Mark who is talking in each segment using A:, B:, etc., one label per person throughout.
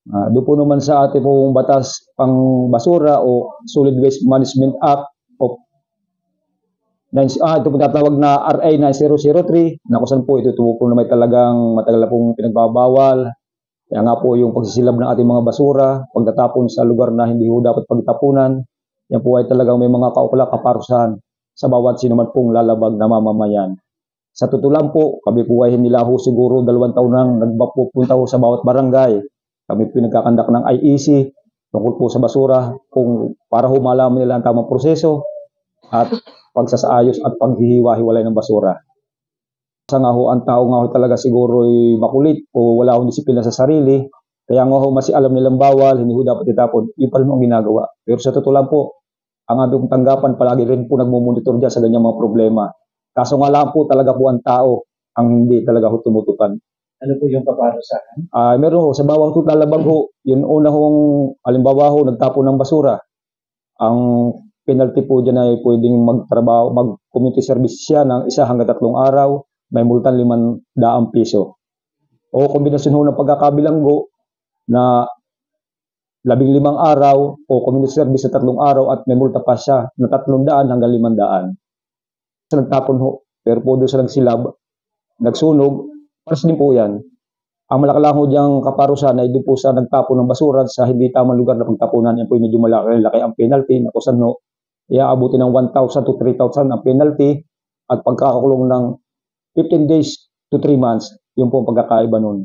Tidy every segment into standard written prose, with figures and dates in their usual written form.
A: Doon po naman sa ating pong batas pang basura o Solid Waste Management Act of ito po tatawag na RA 9003 na kung saan po ito po na may talagang matagal na pong pinagbabawal. Kaya nga po yung pagsisilab ng ating mga basura, pagtatapon sa lugar na hindi ho dapat pagtapunan, yan po ay talagang may mga kaukla kaparusahan sa bawat sino man pong lalabag na mamamayan. Sa totoo lang po, kami po ay hindi ho siguro 2 taon nang nagpupunta ho sa bawat barangay. Kami po nagkakandak ng IEC tungkol po sa basura kung para ho malaman nila ang tamang proseso at pagsasaayos at paghihiwa-hiwalay ng basura. Sa nga ho, ang tao nga ho talaga siguro ay makulit o wala akong disiplina sa sarili. Kaya nga ho, mas alam nilang bawal, hindi ho dapat itapon. Yun pa rin ang ginagawa. Pero sa totoo lang po, ang aming tanggapan palagi rin po nagmumonitor dyan sa ganyang mga problema. Kaso nga lang po talaga po ang tao ang hindi talaga ho tumutukan.
B: Ano po yung paparusahan?
A: Meron ho, sa bawang ho lalabag ho, yun una hong, alimbawa ho, nagtapon ng basura. Ang penalty po dyan ay pwedeng magtrabaho, mag-community service siya ng 1 hanggang 3 araw, may multan 500 piso. O kombinasyon ho ng pagkakabilanggo na 15 araw o community service sa 3 araw at may multa pa siya na 300 hanggang 500. Sa nagtapon ho, pero po doon sa nagsilab, nagsunog, paras din po yan. Ang malaki ho diyang kaparusahan ay doon po sa nagtapon ng basura sa hindi tamang lugar na pagtapunan. Yan po medyo malaki ang penalty na kung saan ho, iaabuti ng 1,000 to 3,000 ang penalty at pagkakakulong ng 15 days to 3 months, yun po ang pagkakaiba nun.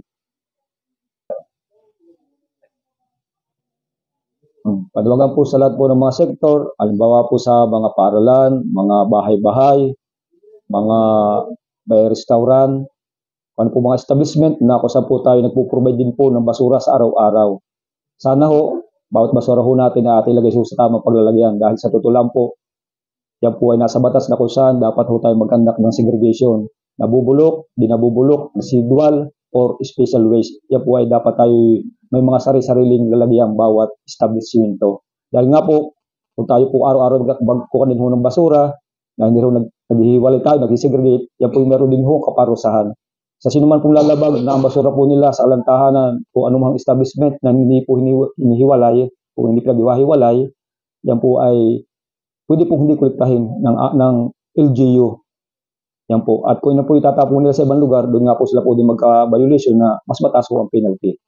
A: Panawagan po sa lahat po ng mga sektor, halimbawa po sa mga paaralan, mga bahay-bahay, mga may restaurant, ano po mga establishment na kung saan po tayo nagpo-provide din po ng basura sa araw-araw. Sana ho, bawat basura ho natin na ating ilagay sa tamang paglalagyan dahil sa totoo lang po, yan po ay nasa batas na kung saan dapat ho tayo mag-conduct ng segregation. Nabubulok, di nabubulok, residual, or special waste. Yan po ay dapat tayo may mga sari-sariling lalagyan bawat establishmento. Dahil nga po, kung tayo po araw-araw magkukanin ho ng basura, na hindi ho naghihiwalay tayo, nag-segregate, yan po yung meron din ho kaparusahan. Sa sino man pong lalabag na ang basura po nila sa alantahanan o anumang establishment na hindi po hinihiwalay o hindi pinaghiwa-hiwalay, yan po ay pwede po hindi kolektahin ng LGU. Yan po. At kung yun po itatapon nila sa ibang lugar, doon nga po sila po din magka-violation na mas mataas po ang penalty.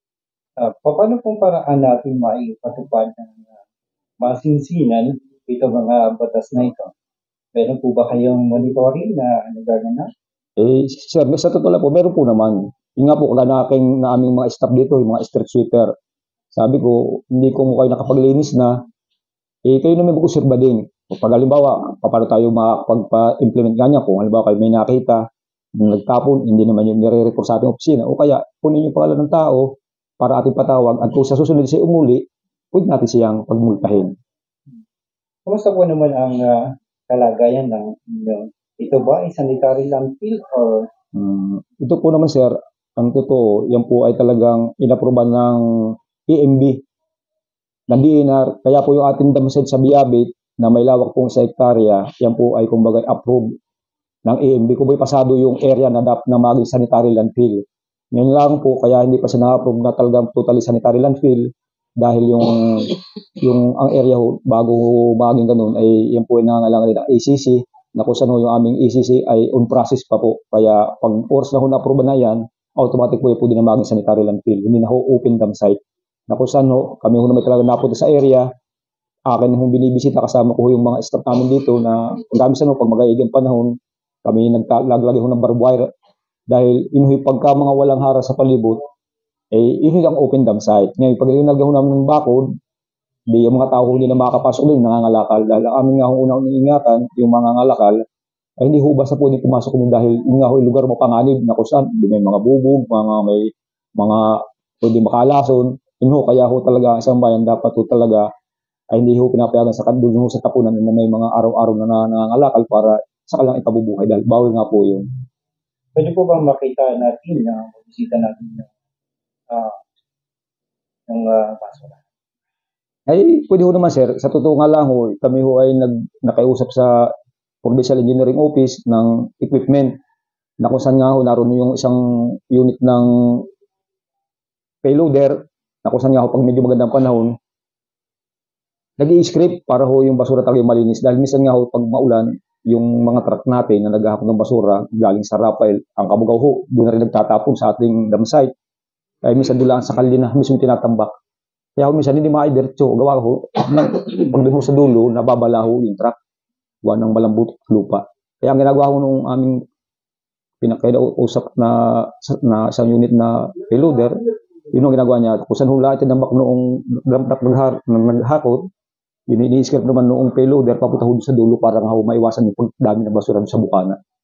B: Paano pong paraan natin maipatupad ng masinsinan ito mga batas na ito? Meron po ba kayong monitoring na nagaganap?
A: Sir, sa totoo lang po, meron po naman. Yung nga po, na aming mga staff dito, yung mga street sweeper. Sabi ko, hindi ko mo kayo nakapaglinis na, kayo naman mag-usurba din. Pag halimbawa, paano tayo makapag-implement nga niya kung halimbawa kayo may nakita, nagtapon, hindi naman yung nire-report sa ating opisina. O kaya, kunin yung pangalan ng tao para ating patawag at kung sa susunod siya umuli, pwede natin siyang pagmultahin.
B: Kumusta po naman ang kalagayan ng ito ba ay sanitary landfill or?
A: Ito po naman sir, ang totoo, yan po ay talagang inaproban ng EMB na DNR. Kaya po yung ating damsed sa Biabit na may lawak pong sa hektarya, yan po ay kumbaga approved ng EMB. Kung ba'y pasado yung area na dapat na maging sanitary landfill. Ngayon lang po, kaya hindi pa siya na-approve na talagang totally sanitary landfill dahil yung ang area ho, bago maging ganun, ay yan po ay nangangailangan ng ACC na kung saan yung aming ACC ay on process pa po. Kaya pag oras na ho na-approve na yan, automatic po din na maging sanitary landfill. Hindi na ho open dam site. Na kung saan ho, kami ho na may talaga napunta sa area, akin hong binibisita kasama ko yung mga staff namin dito na hanggang sa pag mag-aigang panahon, kami naglalagay ho ng barbed wire dahil inuhi pagka mga walang haras sa palibot, inuhi ang open dam site. Ngayon, pag nilagay ho namin ng bakod, di yung mga tao hindi na makakapasok din, nangangalakal. Dahil ang amin nga ho unang ingatan, yung mga ngangalakal, ay hindi ho basta po din pumasok din dahil yung nga ho yung lugar mapanganib na kung saan, may mga bubog, may mga pwede makalason. Yun ho, kaya ho talaga isang bayan dapat ho talaga ay hindi ho pinapayagan sa doon ho sa tapunan na may mga araw-araw na nangangalakal para sa kalang ipabubuhay dahil bawal nga po yun.
B: Pwede po bang makita natin na bisita natin yung basura?
A: Ay, pwede ho naman sir. Sa totoo nga lang ho, kami ho ay nakiusap sa Provincial Engineering Office ng equipment na kung saan nga ho naroon yung isang unit ng payloader Na kung saan nga ho, pag medyo magandang panahon, nag-i-scrape para ho yung basura talaga malinis. Dahil minsan nga ho, pag maulan, yung mga truck natin na naghahakot ng basura galing sa Rafael, ang Kabugaw ho, doon na rin nagtatapon sa ating dam site. Kaya minsan doon lang sa kalye na mismo tinatambak. Kaya ho, minsan hindi maidiretso. Gawa ho, pag doon ho sa dulo, nababala ho yung truck. Gawa ng malambot at lupa. Kaya ang ginagawa ho nung aming pinakausap na isang unit na payloader, yun ang ginagawa niya. Kung saan ho lahat tinambak noong drum truck naghakot, ini-scrape naman noong payloader papunta ho sa dulo para nga ho maiwasan yung dami ng basura sa bukana.